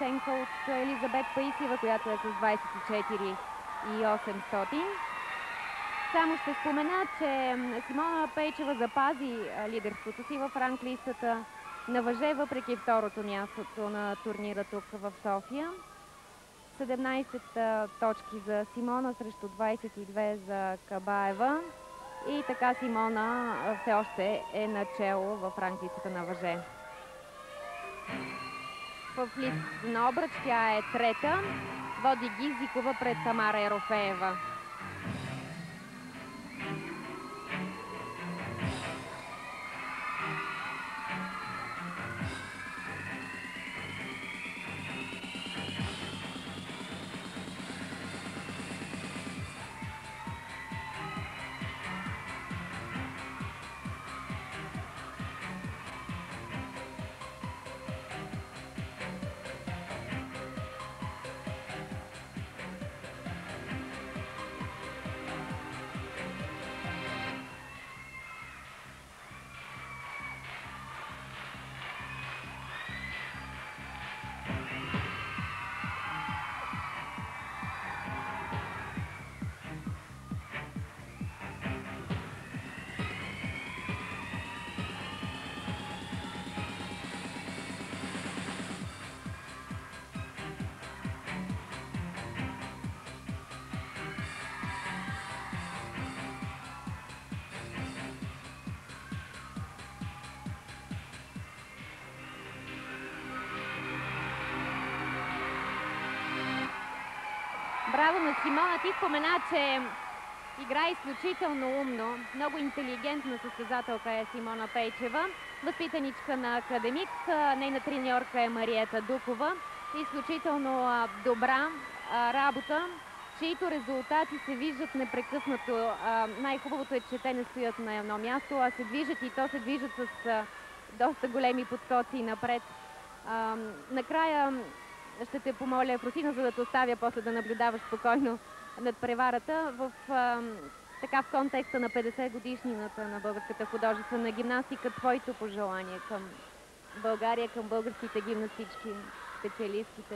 оценка от Елизабет Паисиева, която е с 24 и 800. Само ще спомена, че Симона Пейчева запази лидерството си в ранглистата на въже, въпреки второто мястото на турнира тук в София. 17 точки за Симона срещу 22 за Кабаева. И така Симона все още е начело в ранглистата на въже. В лист на обръч тя е трета. Води Гизикова пред Тамара Ерофеева. Браво на Симона. Ти спомена, че играе изключително умно. Много интелигентна състезателка е Симона Пейчева. Възпитаничка на Академик. Нейна треньорка е Мариета Дукова. Изключително добра работа, чието резултати се виждат непрекъснато. Най-хубавото е, че те не стоят на едно място, а се движат, и то се движат с доста големи подскоци напред. Накрая ще те помоля, Ефросина, за да те оставя после да наблюдаваш спокойно над преварата в контекста на 50 годишнината на българската художествена гимнастика. Твоето пожелание към България, към българските гимнастички, специалистките?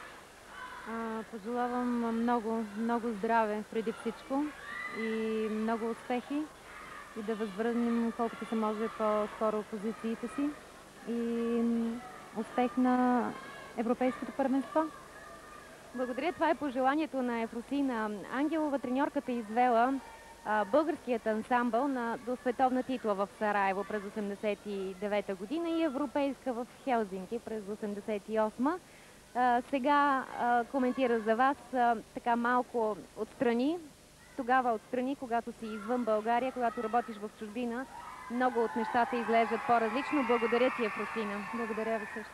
Пожелавам много здраве преди всичко и много успехи, и да възвърнем колкото се може по-скоро позициите си, и успех на Европейското първенство. Благодаря. Това е пожеланието на Ефросина Ангелова. Треньорката извела българският ансамбъл до световна титла в Сараево през 1989 година и европейска в Хелзинки през 1988. Сега коментира за вас така малко отстрани. Тогава отстрани, когато си извън България, когато работиш в чужбина, много от нещата изглеждат по-различно. Благодаря ти, Ефросина. Благодаря ви също.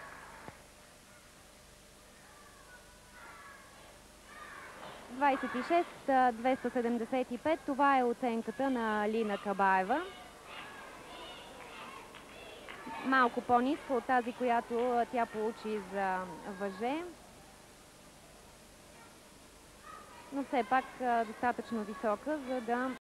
26-275. Това е оценката на Лина Кабаева. Малко по-ниска от тази, която тя получи за въже. Но все пак достатъчно висока, за да